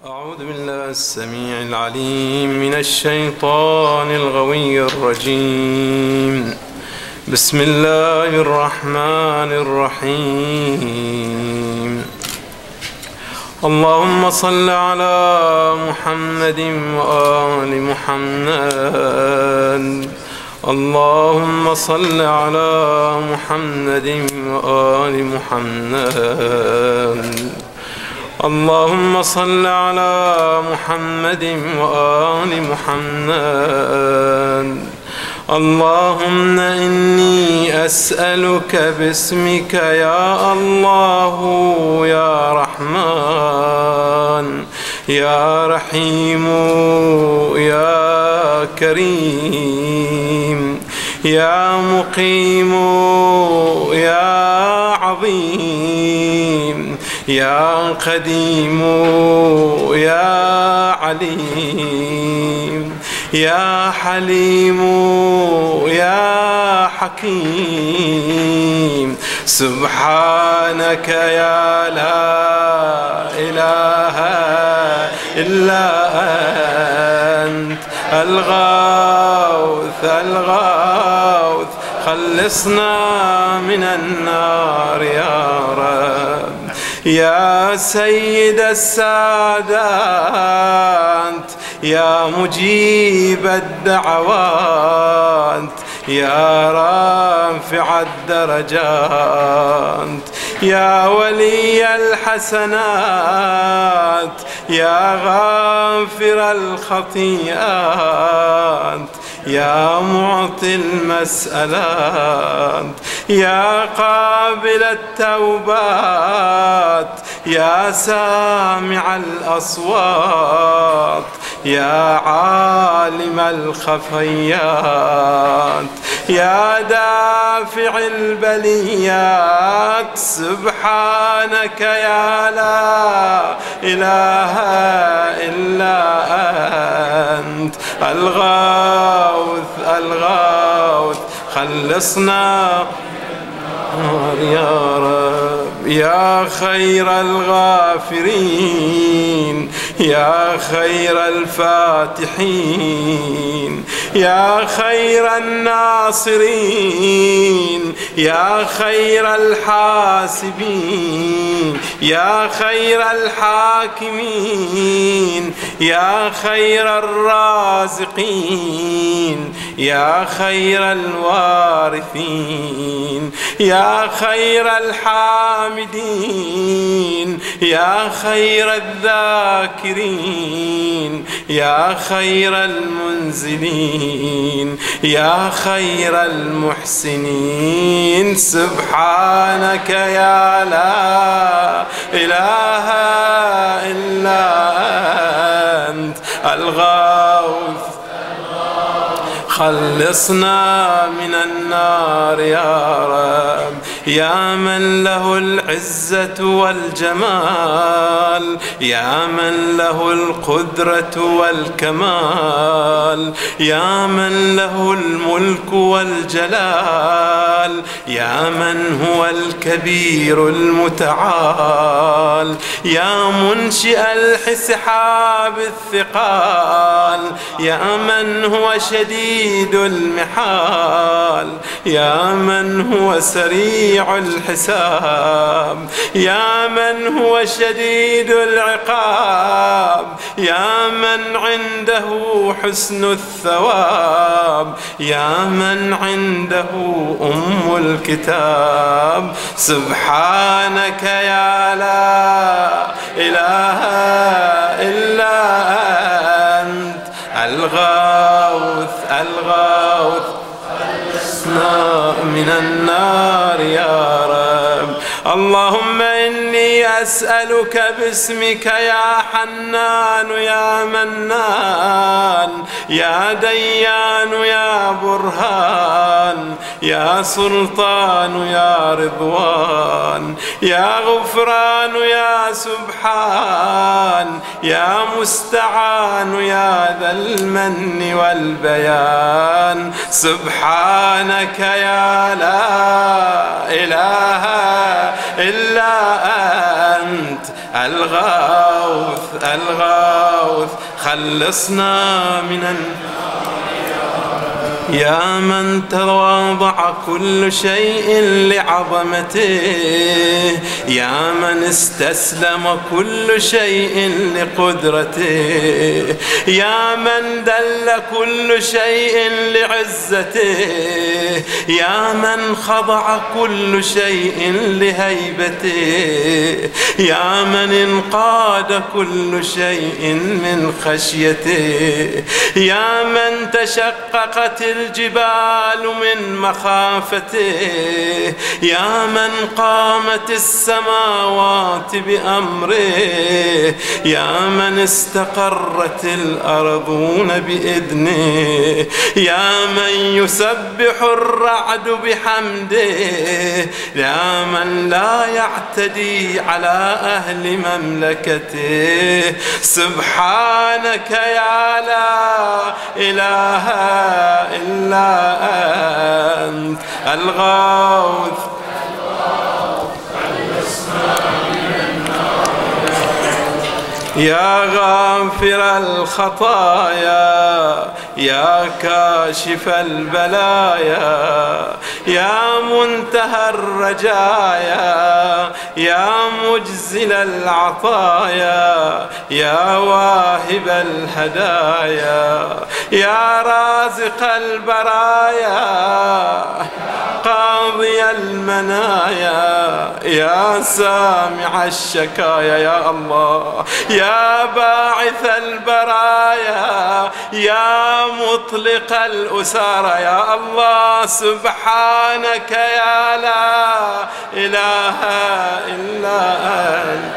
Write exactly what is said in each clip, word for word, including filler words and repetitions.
أعوذ بالله السميع العليم من الشيطان الغوي الرجيم. بسم الله الرحمن الرحيم. اللهم صل على محمد وآل محمد. اللهم صل على محمد وآل محمد. اللهم صل على محمد وآل محمد. اللهم إني أسألك باسمك يا الله يا رحمن يا رحيم يا كريم يا مقيم يا عظيم يا قديم يا عليم يا حليم يا حكيم. سبحانك يا لا إله إلا أنت الغوث الغوث خلصنا من النار يا رب. يا سيد السادات يا مجيب الدعوات يا رافع الدرجات يا ولي الحسنات يا غافر الخطيئات يا معطي المسألات يا قابل التوبات يا سامع الأصوات يا عالم الخفيات يا دافع البليات. سبحانك يا لا إله إلا أنت الغوث الغوث خلصنا يا رب. يا خير الغافرين يا خير الفاتحين يا خير الناصرين يا خير الحاسبين يا خير الحاكمين يا خير الرازقين يا خير الوارثين يا خير الحامدين يا خير الذاكرين يا خير المنزلين يا خير المحسنين. سبحانك يا لا إله إلا أنت الغوث خلصنا من النار يا رب. يا من له العزة والجمال يا من له القدرة والكمال يا من له الملك والجلال يا من هو الكبير المتعال يا منشئ الحسحاب الثقال يا من هو شديد المحال يا من هو سريع الحساب يا من هو شديد العقاب يا من عنده حسن الثواب يا من عنده أم الكتاب. سبحانك يا لا إله إلا أنت الغوث الغوث خلصنا من النار يا رب. اللهم إني أسألك باسمك يا حنان يا منان يا ديان يا برهان يا سلطان يا رضوان يا غفران يا سبحان يا مستعان يا ذا المن والبيان. سبحانك يا لا إله إلا أنت الغوث الغوث خلصنا من النار. يا من تواضع كل شيء لعظمته، يا من استسلم كل شيء لقدرته، يا من دل كل شيء لعزته، يا من خضع كل شيء لهيبته، يا من انقاد كل شيء من خشيته، يا من تشققت الجبال من مخافته، يا من قامت السماوات بأمره، يا من استقرت الأرضون بإذنه، يا من يسبح الرعد بحمده، يا من لا يعتدي على أهل مملكته. سبحانك يا لا إله إلا أنت الغوث. يا غافر الخطايا، يا كاشف البلايا، يا منتهى الرجايا، يا مجزل العطايا، يا واهب الهدايا، يا رازق البرايا، قاضي المنايا، يا سامع الشكايا يا الله، يا باعث البرايا، يا مطلق الأسارى يا الله. سبحانك يا لا إله إلا أنت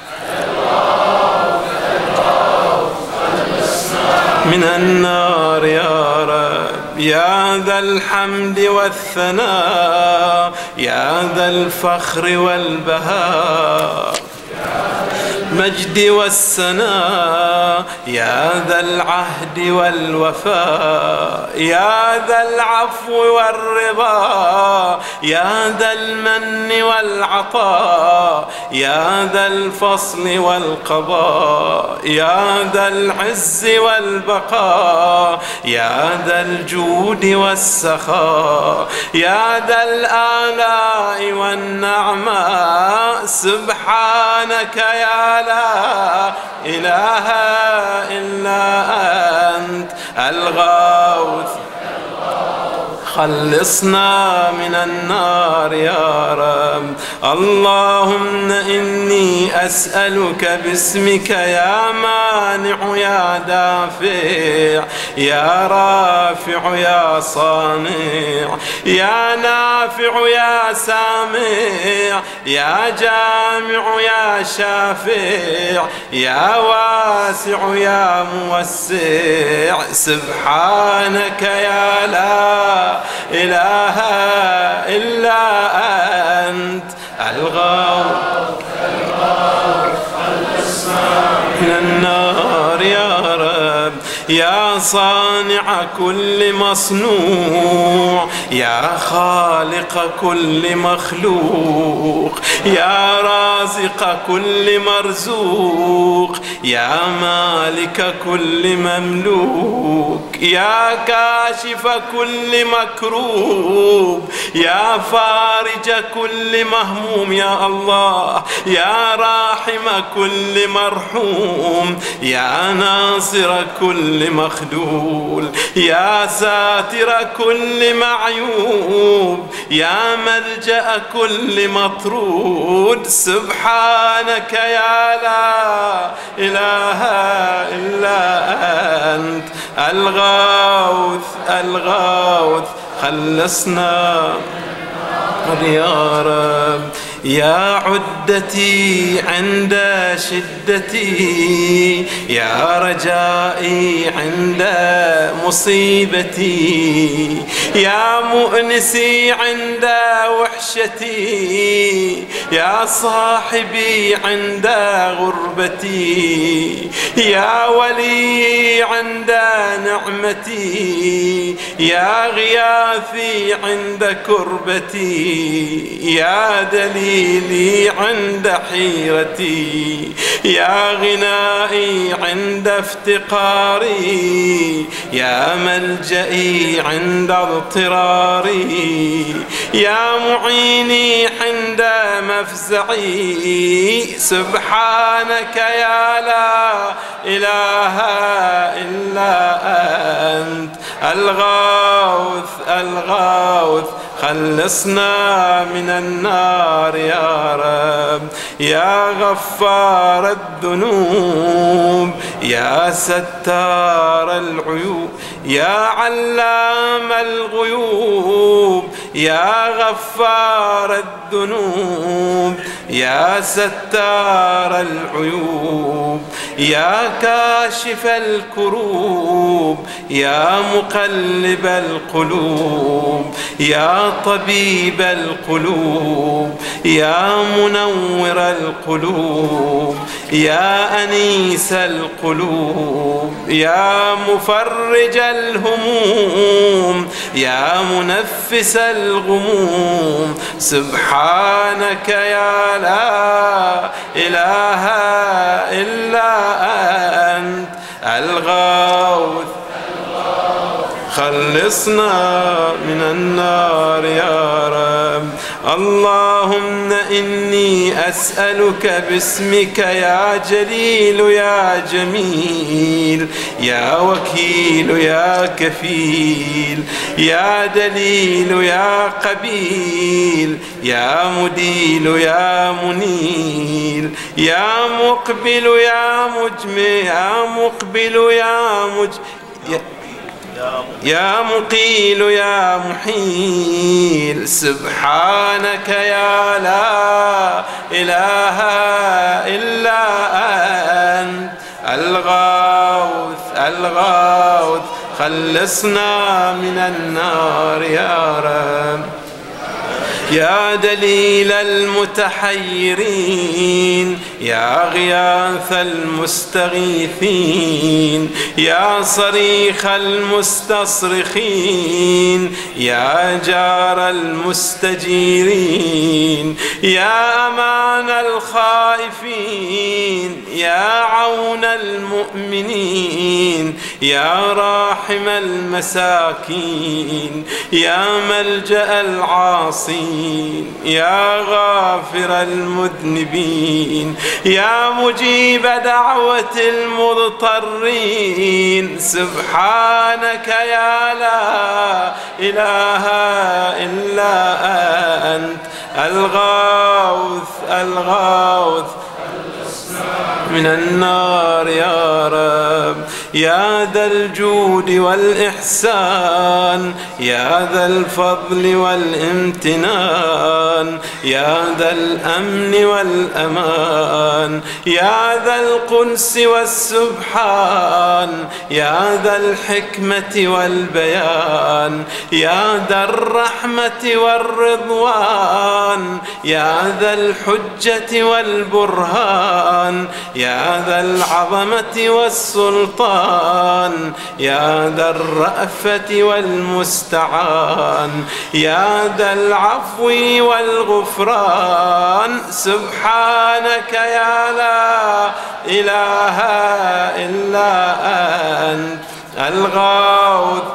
من النار يا رب. يا ذا الحمد والثناء، يا ذا الفخر والبهاء، المجد والسناء، يا ذا العهد والوفاء، يا ذا العفو والرضا، يا ذا المن والعطاء، يا ذا الفصل والقضاء، يا ذا العز والبقاء، يا ذا الجود والسخاء، يا ذا الآلاء والنعماء. سبحانك يا لا إله إلا أنت الغوث. خلصنا من النار يا رب. اللهم إني أسألك باسمك يا مانع يا دافع، يا رافع يا صانع، يا نافع يا سامع، يا جامع يا شافع، يا واسع يا موسع. سبحانك يا لا إله إلا أنت الغوث من النار يا رب. يا صانع كل مصنوع، يا خالق كل مخلوق، يا رازق كل مرزوق، يا مالك كل مملوك، يا كاشف كل مكروب، يا فارج كل مهموم يا الله، يا راحم كل مرحوم، يا ناصر كل مخذول، يا ساتر كل معيوب، يا ملجأ كل مطرود. سبحانك يا لا إله إلا أنت الغوث الغوث. خلصنا يا رب. يا عدتي عند شدتي، يا رجائي عند مصيبتي، يا مؤنسي عند وحشتي، يا صاحبي عند غربتي، يا ولي عند نعمتي، يا غياثي عند كربتي، يا دليل دليلي عند حيرتي، يا غنائي عند افتقاري، يا ملجئي عند اضطراري، يا معيني عند مفزعي. سبحانك يا لا إله إلا أنت الغوث الغوث، خلصنا من النار يا رب. يا غفار الذنوب، يا ستار العيوب، يا علام الغيوب، يا غفار الذنوب، يا ستار العيوب، يا كاشف الكروب، يا مقلب القلوب، يا طبيب القلوب، يا منور القلوب، يا أنيس القلوب، يا مفرج الهموم، يا منفس الغموم. سبحانك يا لا إله إلا أنت الغوث، خلصنا من النار يا رب. اللهم إني أسألك باسمك يا جليل يا جميل، يا وكيل يا كفيل، يا دليل يا قبيل، يا مديل يا منيل، يا مقبل يا مجمع، يا مقبل يا مج يا مقيل يا محيل. سبحانك يا لا إله إلا أنت الغوث الغوث، خلصنا من النار يا رب. يا دليل المتحيرين، يا غياث المستغيثين، يا صريخ المستصرخين، يا جار المستجيرين، يا أمان الخائفين، يا عون المؤمنين، يا راحم المساكين، يا ملجأ العاصين، يا غافر المذنبين، يا مجيب دعوة المضطرين. سبحانك يا لا إله إلا أنت الغوث الغوث، من النار يا رب. يا ذا الجود والإحسان، يا ذا الفضل والامتنان، يا ذا الأمن والأمان، يا ذا القنس والسبحان، يا ذا الحكمة والبيان، يا ذا الرحمة والرضوان، يا ذا الحجة والبرهان، يا ذا العظمة والسلطان، يا ذا الرأفة والمستعان، يا ذا العفو والغفران. سبحانك يا لا إله إلا أنت الغوث،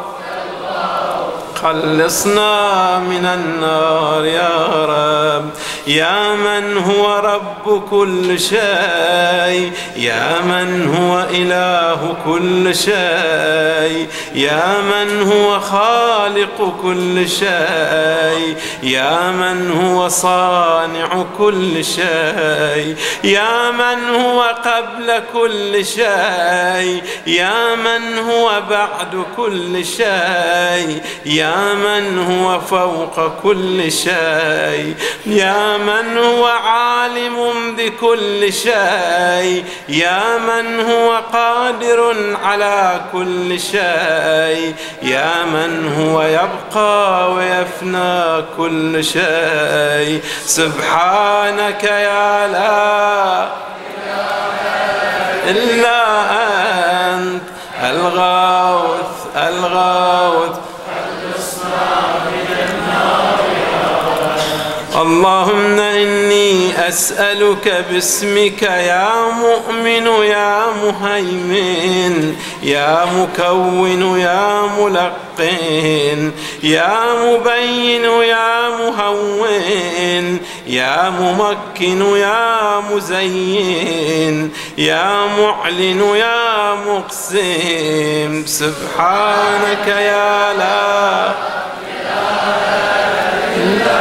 خلصنا من النار يا رب. يا من هو رب كل شيء، يا من هو إله كل شيء، يا من هو خالق كل شيء، يا من هو صانع كل شيء، يا من هو قبل كل شيء، يا من هو بعد كل شيء، يا من هو فوق كل شيء، يا من هو عالم بكل شيء، يا من هو قادر على كل شيء، يا من هو يبقى ويفنى كل شيء. سبحانك يا لا إلا أنت الغوث الغوث، اللهم إني أسألك باسمك يا مؤمن يا مهيمن يا مكون يا ملقن يا مبين يا مهون يا ممكن يا مزين يا معلن يا مقسم سبحانك يا لا إله إلا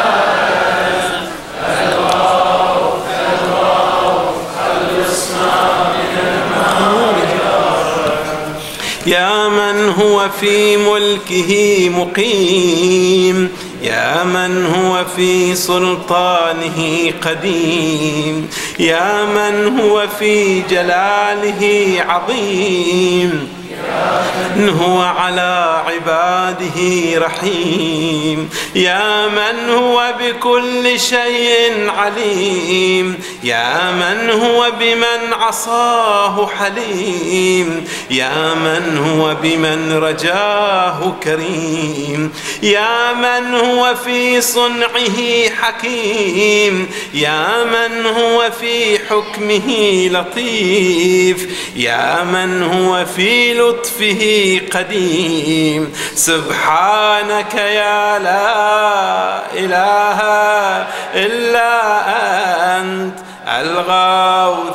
يا من هو في ملكه مقيم يا من هو في سلطانه قديم يا من هو في جلاله عظيم من هو على عباده رحيم يا من هو بكل شيء عليم يا من هو بمن عصاه حليم يا من هو بمن رجاه كريم يا من هو في صنعه حكيم يا من هو في حكمه لطيف يا من هو في لطفه قديم سبحانك يا لا إله إلا أنت الغوث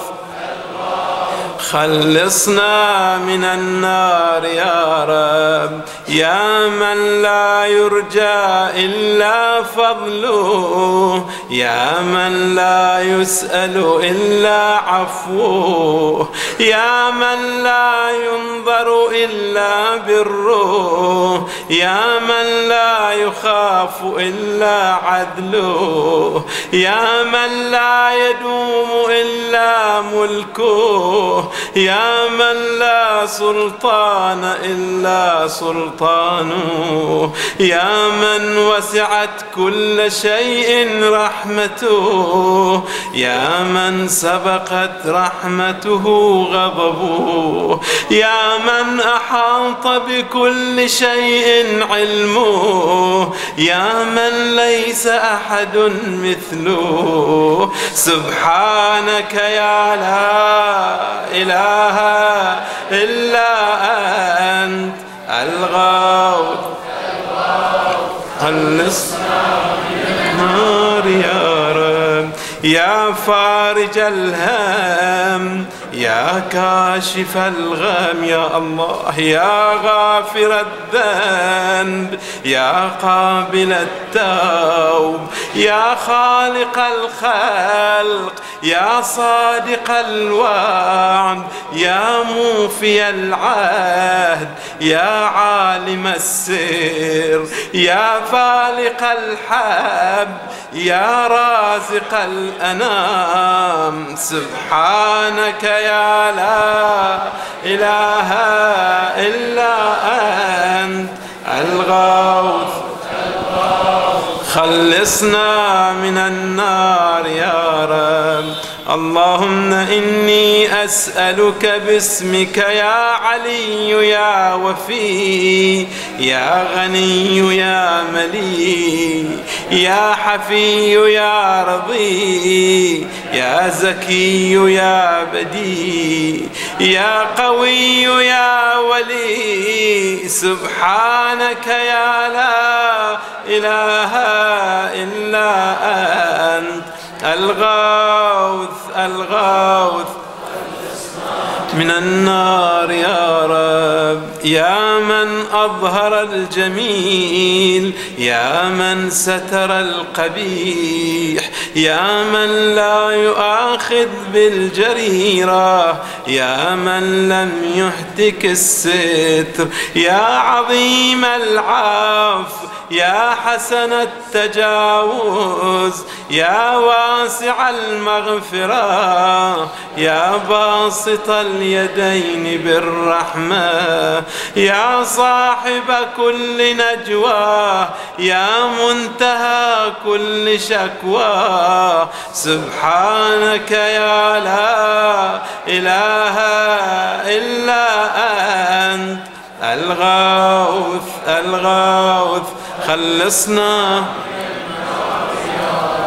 خلصنا من النار يا رب يا من لا يرجى إلا فضله يا من لا يسأل إلا عفوه يا من لا ينظر إلا بره يا من لا يخاف إلا عدله يا من لا يدوم إلا ملكه يا من لا سلطان إلا سلطانه يا من وسعت كل شيء رحمته يا من سبقت رحمته غضبه يا من أحاط بكل شيء علمه يا من ليس أحد مثله سبحانك يا لا إله إلا أنت الغوث خلصنا من النار يا رب يا فارج الهم يا كاشف الغم يا الله يا غافر الذنب يا قابل التوب يا خالق الخلق يا صادق الوعد يا موفي العهد يا عالم السر يا فالق الحب يا رازق الأنام سبحانك يا لا إله إلا أنت الغوث خلصنا من النار يا رب اللهم إني أسألك باسمك يا علي يا وفي يا غني يا ملي يا حفي يا رضي يا زكي يا بدي يا قوي يا ولي سبحانك يا لا إله إلا أنت الغوث الغوث من النار يا رب يا من أظهر الجميل يا من ستر القبيح يا من لا يؤاخذ بالجريرة يا من لم يهتك الستر يا عظيم العفو يا حسن التجاوز يا واسع المغفرة يا باسط اليدين بالرحمة يا صاحب كل نجوى يا منتهى كل شكوى سبحانك يا لا إله إلا أنت الغوث الغوث خلصنا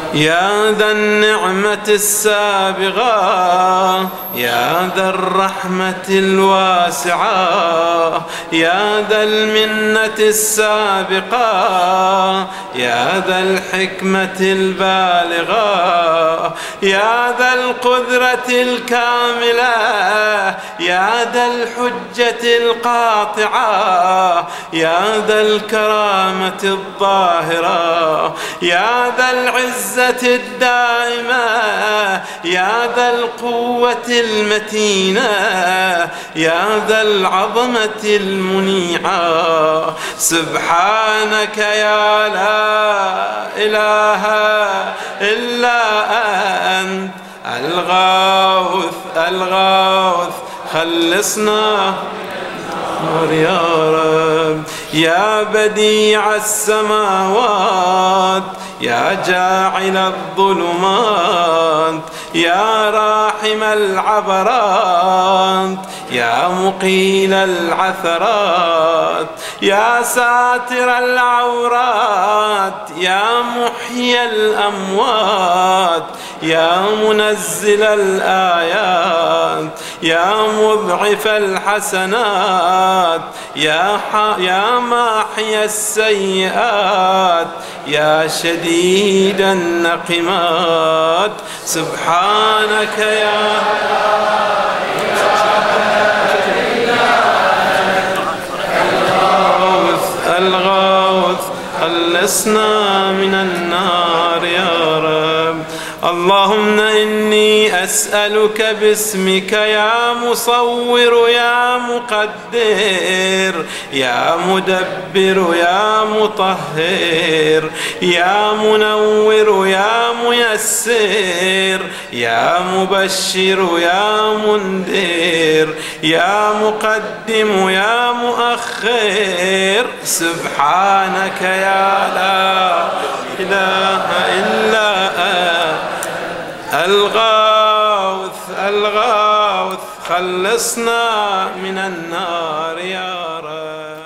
يا ذا النعمة السابغة، يا ذا الرحمة الواسعة، يا ذا المنة السابقة، يا ذا الحكمة البالغة، يا ذا القدرة الكاملة، يا ذا الحجة القاطعة، يا ذا الكرامة الظاهرة، يا ذا العزة الدائمة، يا ذا القوة المتينة، يا ذا العظمة المنيعة. سبحانك يا لا إله إلا أنت الغوث الغوث، خلصنا يا رب. يا بديع السماوات، يا جاعل الظلمات، يا راحم العبرات، يا مقيل العثرات، يا ساتر العورات، يا محيي الأموات، يا منزل الآيات، يا مضعف الحسنات، يا يا ماحي السيئات، يا شديد النقمات. سبحانك يا الغوث الغوث، خلصنا من النار يا رب. اللهم إني أسألك باسمك يا مصور يا مقدر يا مدبر يا مطهر يا منور يا ميسر يا مبشر يا منذر يا مقدم يا مؤخر. سبحانك يا لا إله إلا أنت الغوث الغوث، خلصنا من النار يا رب.